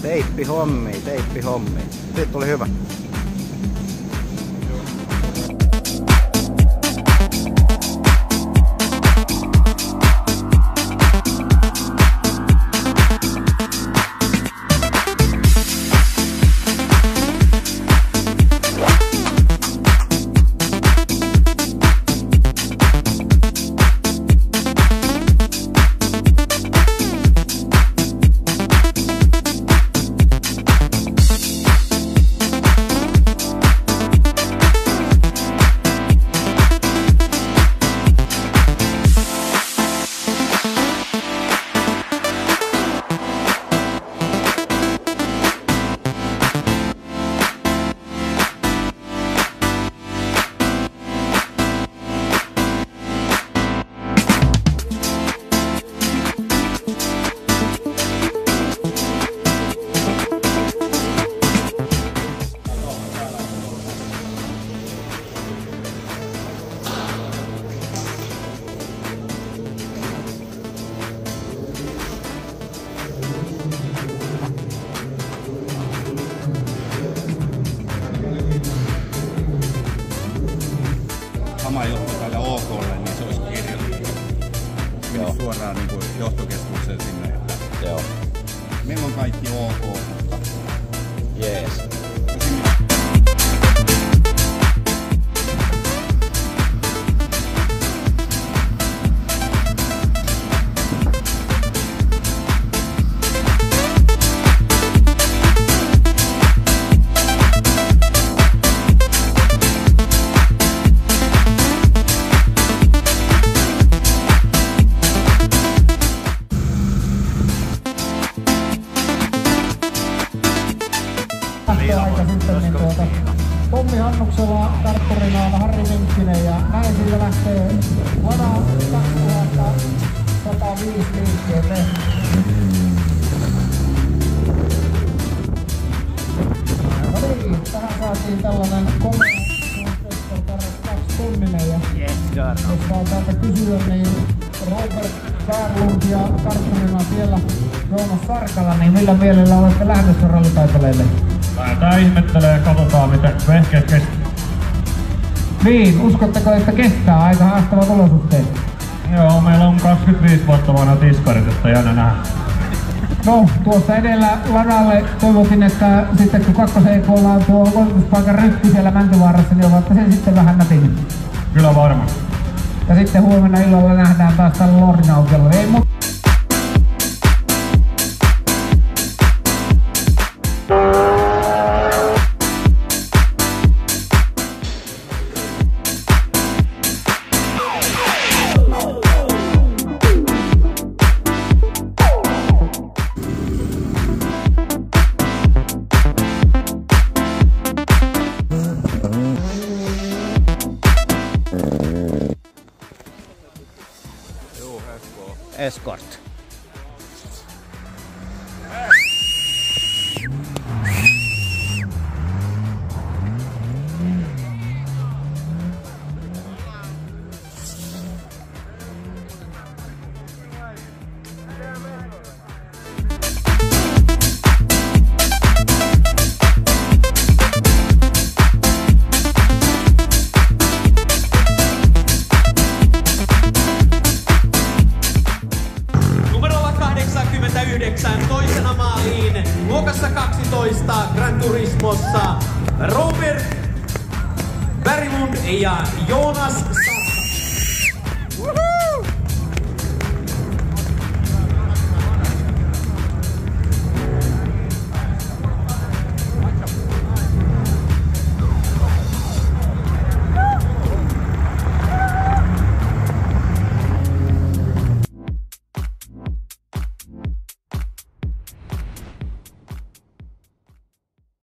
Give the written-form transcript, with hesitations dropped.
Teippi hommi. Siitä tuli hyvä. Sama juttu tälle OK:lle, niin se olisi kirjoitettu. Menisi suoraan niin kuin johtokeskukseen sinne, että Joo. meillä on kaikki OK, mutta Jees. Aika sitten niin Tommi Hannuksella kartturina on Harri Minkkinen ja näin sillä lähtee Lada 2105 liikkeelle. No niin, tähän saatiin tällainen komea 2-tunninen ja josta on täältä kysyä, niin Robert Karlund ja kartturina siellä Joonas Sarkala, niin millä mielellä olette lähdössä rallitaipaleelle? Tää ihmettelee, katsotaan miten vehkeet kestää. Niin, uskotteko, että kestää aika haastavat olosuhteet? Joo, meillä on 25 vuotta vanha tiskarit, että jännä nähdä. No, tuossa edellä Ladalle toivotin, että sitten kun 2-EK:lla on tuo koulutuspaikan ryhti siellä Mäntyvaarassa, niin olette sen sitten vähän nätin. Kyllä varmasti. Ja sitten huomenna illalla nähdään taas tällä Lorinaukella. Escort. toisena maaliin luokassa 12 Gran Turismossa Robert Berglund ja Jonas